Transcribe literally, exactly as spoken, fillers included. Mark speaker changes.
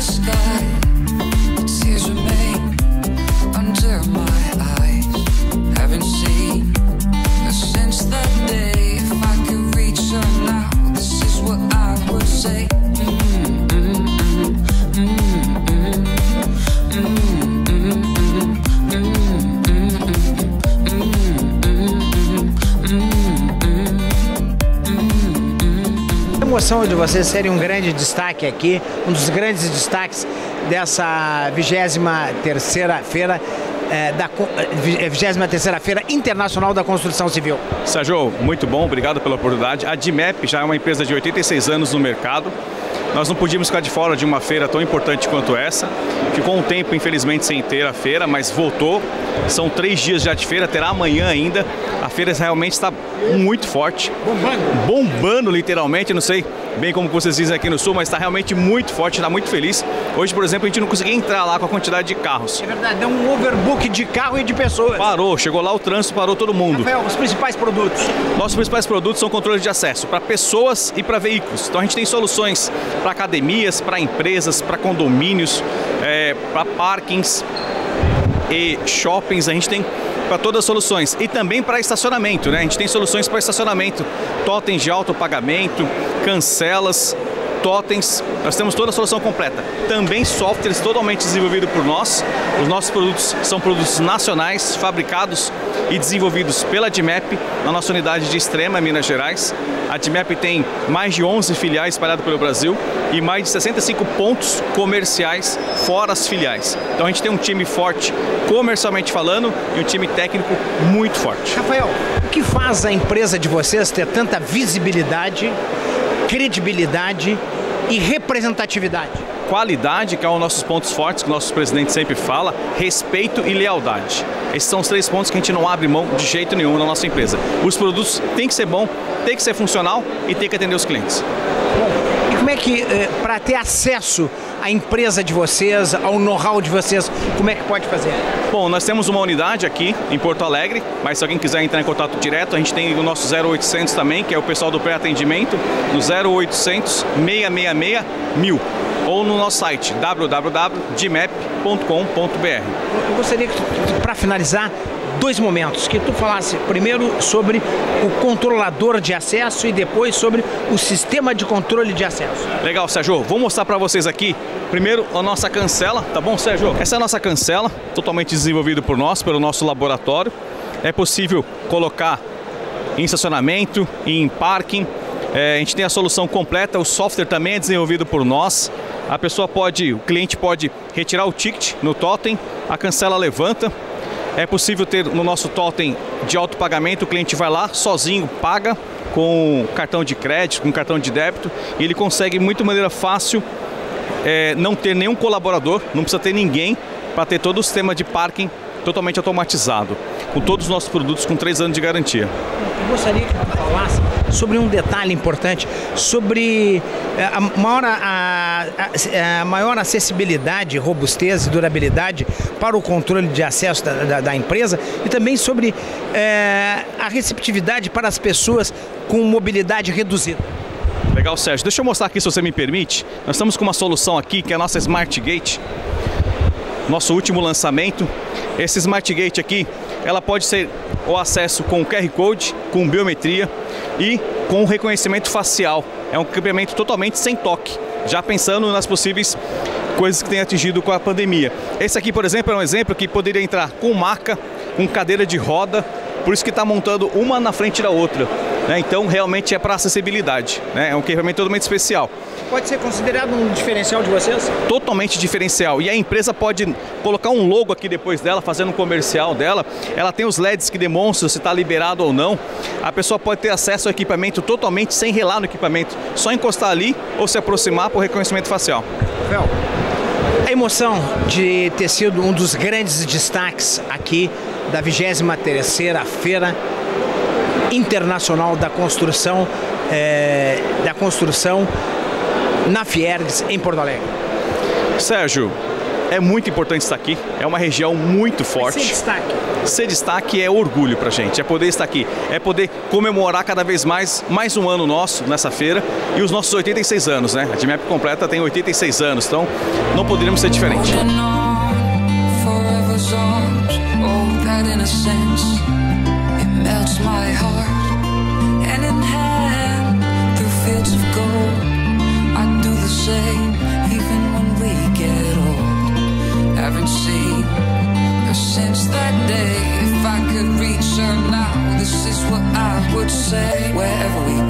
Speaker 1: A emoção de vocês serem um grande destaque aqui, um dos grandes destaques dessa vigésima terceira feira é, da vigésima terceira feira internacional da construção civil.
Speaker 2: Sérgio, muito bom, obrigado pela oportunidade. A Dimep já é uma empresa de oitenta e seis anos no mercado. Nós não podíamos ficar de fora de uma feira tão importante quanto essa. Ficou um tempo, infelizmente, sem ter a feira, mas voltou. São três dias já de feira, terá amanhã ainda. A feira realmente está muito forte. Bombando. Bombando, literalmente. Não sei bem como vocês dizem aqui no Sul, mas está realmente muito forte, está muito feliz. Hoje, por exemplo, a gente não conseguia entrar lá com a quantidade de carros.
Speaker 1: É verdade, deu um overbook de carro e de pessoas.
Speaker 2: Parou, chegou lá o trânsito, parou todo mundo.
Speaker 1: Rafael, os principais produtos?
Speaker 2: Nossos principais produtos são controles de acesso para pessoas e para veículos. Então a gente tem soluções para academias, para empresas, para condomínios, é, para parkings e shoppings. A gente tem para todas as soluções e também para estacionamento, né? A gente tem soluções para estacionamento, totens de autopagamento, cancelas, totens, nós temos toda a solução completa. Também softwares totalmente desenvolvidos por nós. Os nossos produtos são produtos nacionais, fabricados e desenvolvidos pela Dimep, na nossa unidade de Extrema, Minas Gerais. A Dimep tem mais de onze filiais espalhadas pelo Brasil e mais de sessenta e cinco pontos comerciais fora as filiais. Então a gente tem um time forte comercialmente falando e um time técnico muito forte.
Speaker 1: Rafael, o que faz a empresa de vocês ter tanta visibilidade, credibilidade e representatividade?
Speaker 2: Qualidade, que é um dos nossos pontos fortes, que o nosso presidente sempre fala, respeito e lealdade. Esses são os três pontos que a gente não abre mão de jeito nenhum na nossa empresa. Os produtos têm que ser bom, tem que ser funcional e tem que atender os clientes.
Speaker 1: Bom, e como é que, eh, para ter acesso à empresa de vocês, ao know-how de vocês, como é que pode fazer?
Speaker 2: Bom, nós temos uma unidade aqui em Porto Alegre, mas se alguém quiser entrar em contato direto, a gente tem o nosso zero oitocentos também, que é o pessoal do pré-atendimento, no zero oitocentos, seis seis seis, mil. Ou no nosso site w w w ponto dimep ponto com ponto b r.
Speaker 1: Eu gostaria que, para finalizar, dois momentos, que tu falasse primeiro sobre o controlador de acesso e depois sobre o sistema de controle de acesso.
Speaker 2: Legal, Sérgio. Vou mostrar para vocês aqui, primeiro, a nossa cancela, tá bom, Sérgio? Essa é a nossa cancela, totalmente desenvolvida por nós, pelo nosso laboratório. É possível colocar em estacionamento, em parking. É, a gente tem a solução completa, o software também é desenvolvido por nós. A pessoa pode, o cliente pode retirar o ticket no totem, a cancela levanta. É possível ter no nosso totem de autopagamento, o cliente vai lá sozinho, paga com cartão de crédito, com cartão de débito, e ele consegue muito de maneira fácil é, não ter nenhum colaborador, não precisa ter ninguém para ter todo o sistema de parking totalmente automatizado, com todos os nossos produtos com três anos de garantia.
Speaker 1: Eu gostaria que você falasse sobre um detalhe importante, sobre a maior, a, a, a maior acessibilidade, robustez e durabilidade para o controle de acesso da, da, da empresa e também sobre é, a receptividade para as pessoas com mobilidade reduzida.
Speaker 2: Legal, Sérgio. Deixa eu mostrar aqui, se você me permite. Nós estamos com uma solução aqui, que é a nossa Smart Gate, nosso último lançamento. Esse Smart Gate aqui, ela pode ser o acesso com Q R Code, com biometria e com reconhecimento facial. É um equipamento totalmente sem toque, já pensando nas possíveis coisas que tem atingido com a pandemia. Esse aqui, por exemplo, é um exemplo que poderia entrar com maca, com cadeira de roda, por isso que está montando uma na frente da outra, né? Então realmente é para acessibilidade, né? É um equipamento totalmente especial.
Speaker 1: Pode ser considerado um diferencial de vocês?
Speaker 2: Totalmente diferencial. E a empresa pode colocar um logo aqui depois dela, fazendo um comercial dela. Ela tem os L E Ds que demonstram se está liberado ou não. A pessoa pode ter acesso ao equipamento totalmente sem relar no equipamento. Só encostar ali ou se aproximar por reconhecimento facial.
Speaker 1: Rafael, a emoção de ter sido um dos grandes destaques aqui da vigésima terceira Feira Internacional da Construção, é, da Construção na Fiergs, em Porto Alegre.
Speaker 2: Sérgio, É muito importante estar aqui, é uma região muito forte.
Speaker 1: Ser destaque.
Speaker 2: Ser destaque é orgulho pra gente, é poder estar aqui, é poder comemorar cada vez mais, mais um ano nosso nessa feira e os nossos oitenta e seis anos, né? A DMAP completa tem oitenta e seis anos, então não poderíamos ser diferente. Haven't seen her since that day. If I could reach her now, this is what I would say. Wherever we